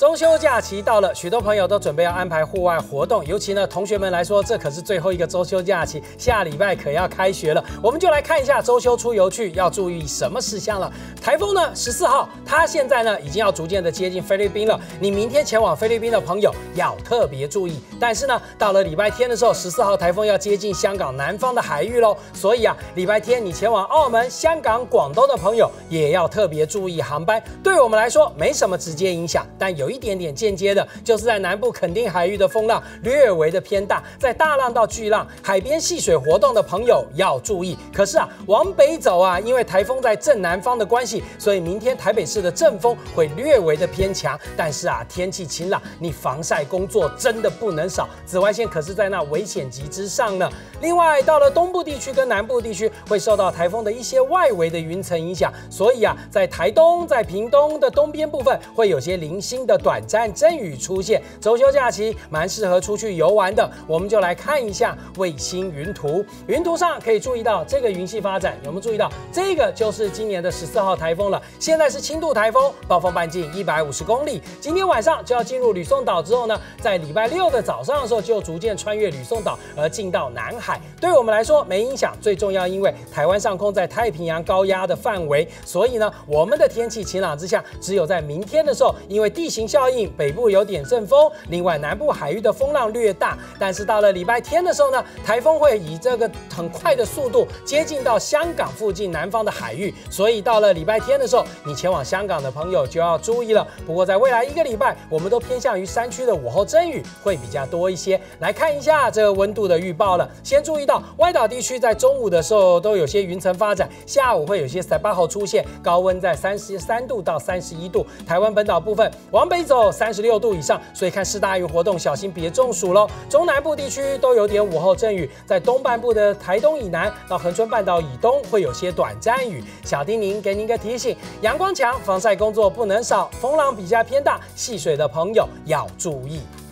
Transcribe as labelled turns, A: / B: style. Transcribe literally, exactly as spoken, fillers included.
A: 中秋假期到了，许多朋友都准备要安排户外活动，尤其呢，同学们来说，这可是最后一个周休假期，下礼拜可要开学了。我们就来看一下周休出游去要注意什么事项了。台风呢，十四号，它现在呢已经要逐渐的接近菲律宾了。你明天前往菲律宾的朋友要特别注意。但是呢，到了礼拜天的时候，十四号台风要接近香港南方的海域喽，所以啊，礼拜天你前往澳门、香港、广东的朋友也要特别注意航班。对我们来说没什么直接影响，但有一点点间接的，就是在南部垦丁海域的风浪略微的偏大，在大浪到巨浪、海边戏水活动的朋友要注意。可是啊，往北走啊，因为台风在正南方的关系，所以明天台北市的阵风会略微的偏强。但是啊，天气晴朗，你防晒工作真的不能少，紫外线可是在那危险级之上呢。另外，到了东部地区跟南部地区，会受到台风的一些外围的云层影响，所以啊，在台东、在屏东的东边部分会有些零星的短暂阵雨出现。周休假期蛮适合出去游玩的，我们就来看一下卫星云图。云图上可以注意到这个云系发展，有没有注意到这个就是今年的十四号台风了？现在是轻度台风，暴风半径一百五十公里。今天晚上就要进入吕宋岛之后呢，在礼拜六的早上的时候就逐渐穿越吕宋岛而进到南海。对我们来说没影响，最重要因为台湾上空在太平洋高压的范围，所以呢，我们的天气晴朗之下，只有在明天的时候，因为地形效应，北部有点阵风，另外南部海域的风浪略大。但是到了礼拜天的时候呢，台风会以这个很快的速度接近到香港附近南方的海域，所以到了礼拜天的时候，你前往香港的朋友就要注意了。不过在未来一个礼拜，我们都偏向于山区的午后阵雨会比较多一些。来看一下这个温度的预报了，先注意到外岛地区在中午的时候都有些云层发展，下午会有些塞巴号出现，高温在三十三度到三十一度。台湾本岛部分往北走三十六度以上，所以看湿大云活动小心别中暑喽。中南部地区都有点午后阵雨，在东半部的台东以南到恒春半岛以东会有些短暂雨。小叮咛给您一个提醒，阳光强，防晒工作不能少，风浪比较偏大，戏水的朋友要注意。